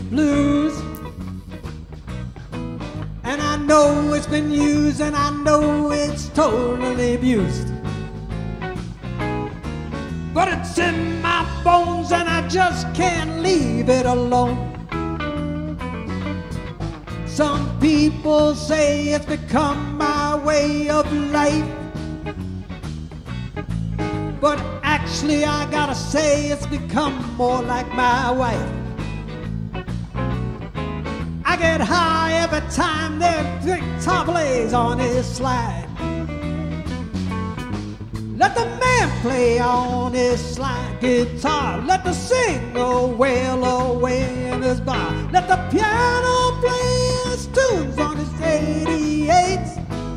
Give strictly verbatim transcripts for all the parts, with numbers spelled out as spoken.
blues. And I know it's been used, and I know it's totally abused. But it's in my bones, and I just can't leave it alone. Some people say it's become my way of life, but actually I gotta say it's become more like my wife. I get high every time there's guitar plays on his slide. Let the man play on his slide guitar. Let the singer wail away in his bar. Let the piano play his tunes on his eighty-eights.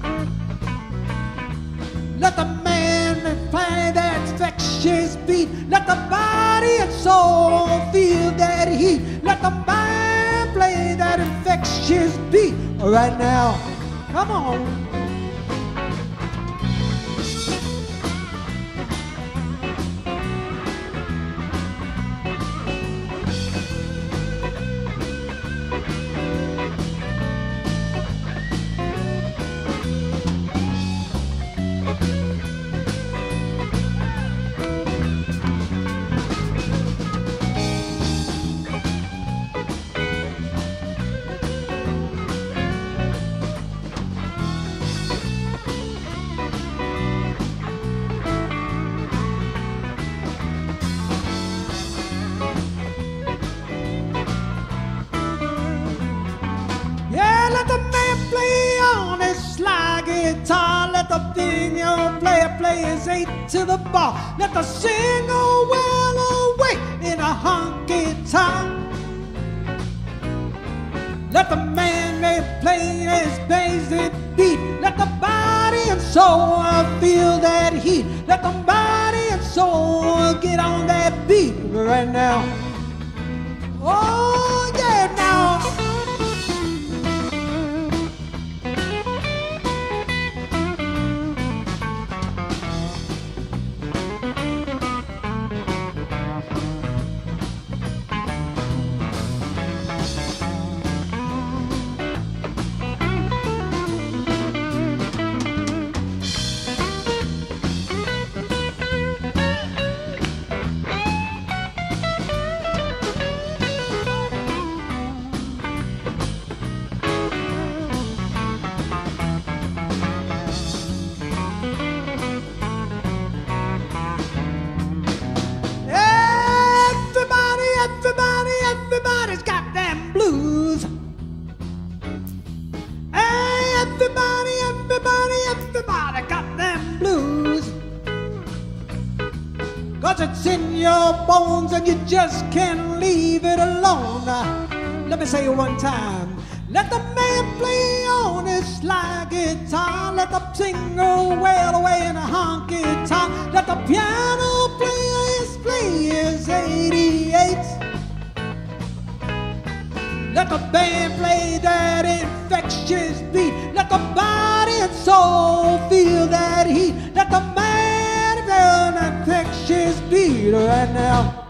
Let the man play that infectious beat. Let the body and soul feel that heat. Let the man play that infectious beat right now. Come on. Let the man play on his slide guitar. Let the piano player play his eight to the bar. Let the singer wail away in a honky tonk. Let the man play his basic beat. Let the body and soul feel that heat. Let the body and soul get on that beat right now. Oh yeah, now. Everybody, everybody's got them blues. Hey, everybody, everybody, everybody got them blues. Cause it's in your bones and you just can't leave it alone. Now, let me say it one time. Let the man play on his slide guitar. Let the singer wail away in a honky tonk. Let the piano player play his eighty-eights. Let the band play that infectious beat. Let the body and soul feel that heat. Let the man play that infectious beat right now.